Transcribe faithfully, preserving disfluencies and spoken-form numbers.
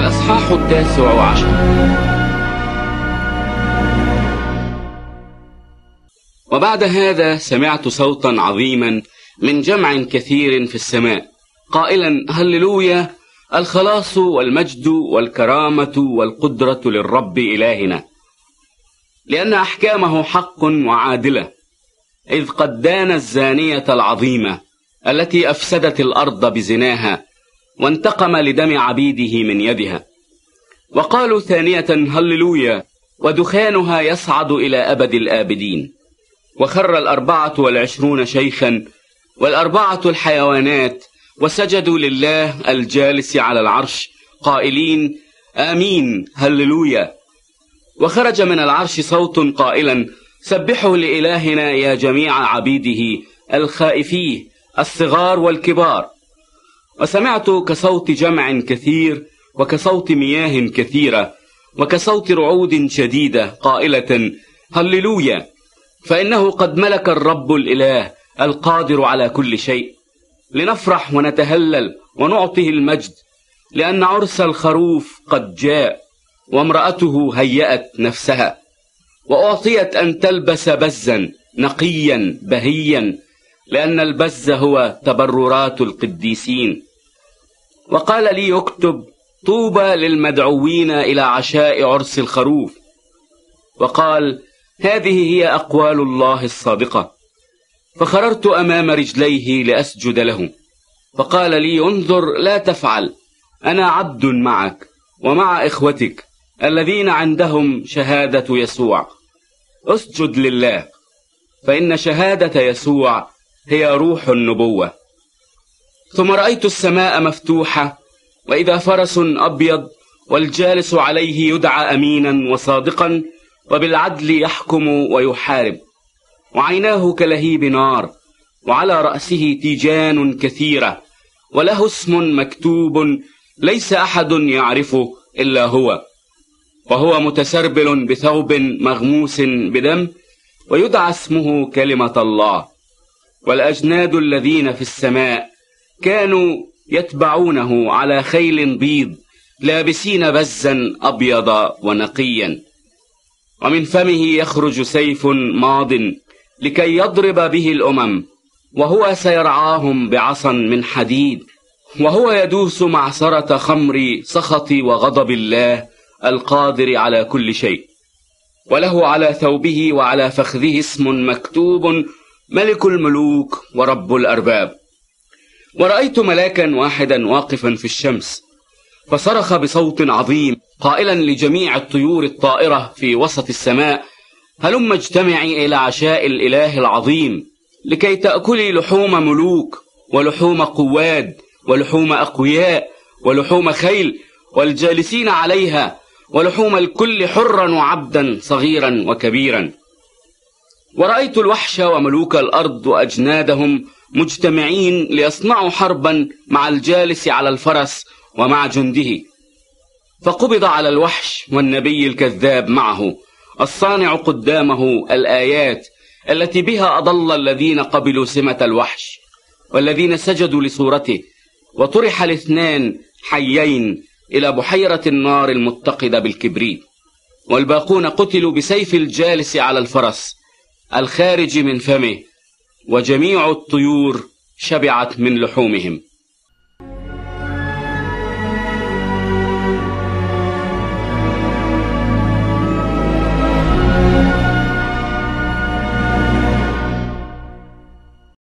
الأصحاح التاسع عشر. وبعد هذا سمعت صوتا عظيما من جمع كثير في السماء قائلا: هللويا، الخلاص والمجد والكرامة والقدرة للرب إلهنا، لأن أحكامه حق وعادلة، إذ قد دان الزانية العظيمة التي أفسدت الأرض بزناها، وانتقم لدم عبيده من يدها. وقالوا ثانية: هللويا، ودخانها يصعد إلى أبد الآبدين. وخر الأربعة والعشرون شيخا والأربعة الحيوانات وسجدوا لله الجالس على العرش قائلين: آمين، هللويا. وخرج من العرش صوت قائلا: سبحوا لإلهنا يا جميع عبيده الخائفيه الصغار والكبار. وسمعت كصوت جمع كثير وكصوت مياه كثيرة وكصوت رعود شديدة قائلة: هللويا، فإنه قد ملك الرب الإله القادر على كل شيء. لنفرح ونتهلل ونعطيه المجد، لأن عرس الخروف قد جاء، وامرأته هيأت نفسها، وأعطيت أن تلبس بزا نقيا بهيا، لأن البز هو تبررات القديسين. وقال لي: اكتب: طوبى للمدعوين إلى عشاء عرس الخروف. وقال: هذه هي أقوال الله الصادقة. فخررت أمام رجليه لأسجد له. فقال لي: انظر، لا تفعل، أنا عبد معك ومع إخوتك الذين عندهم شهادة يسوع. اسجد لله، فإن شهادة يسوع هي روح النبوة. ثم رأيت السماء مفتوحة، وإذا فرس أبيض، والجالس عليه يدعى أمينا وصادقا، وبالعدل يحكم ويحارب. وعيناه كلهيب نار، وعلى رأسه تيجان كثيرة، وله اسم مكتوب ليس أحد يعرفه إلا هو. وهو متسربل بثوب مغموس بدم، ويدعى اسمه كلمة الله. والأجناد الذين في السماء كانوا يتبعونه على خيل بيض، لابسين بزا أبيض ونقيا. ومن فمه يخرج سيف ماض لكي يضرب به الأمم، وهو سيرعاهم بعصا من حديد. وهو يدوس معصرة خمر سخط وغضب الله القادر على كل شيء. وله على ثوبه وعلى فخذه اسم مكتوب: ملك الملوك ورب الأرباب. ورأيت ملاكا واحدا واقفا في الشمس، فصرخ بصوت عظيم قائلا لجميع الطيور الطائرة في وسط السماء: هلم اجتمعي إلى عشاء الإله العظيم، لكي تأكلي لحوم ملوك ولحوم قواد ولحوم أقوياء ولحوم خيل والجالسين عليها، ولحوم الكل حرا وعبدا صغيرا وكبيرا. ورأيت الوحش وملوك الأرض وأجنادهم مجتمعين ليصنعوا حربا مع الجالس على الفرس ومع جنده. فقبض على الوحش والنبي الكذاب معه، الصانع قدامه الآيات التي بها أضل الذين قبلوا سمة الوحش والذين سجدوا لصورته. وطرح الاثنان حيين إلى بحيرة النار المتقدة بالكبريت. والباقون قتلوا بسيف الجالس على الفرس الخارج من فمه، وجميع الطيور شبعت من لحومهم.